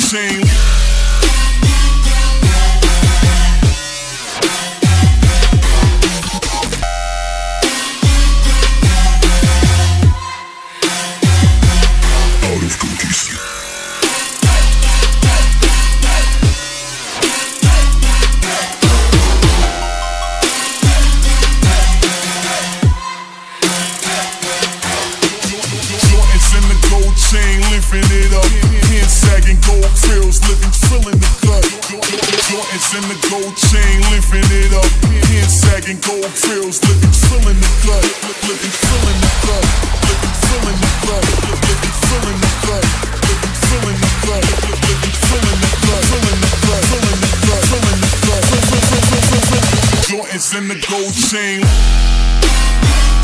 chain. Chain, lifting it up, hand sagging, gold frills, living, filling the cut. Jordans in the gold chain, lifting it up, hand sagging, gold frills, living, filling the cut. Living, filling the cut. Living, filling the cut. Living, filling the cut. Living, filling the cut. Living, filling the cut. Filling the cut. Filling the cut. Filling the cut. Jordans in the gold chain.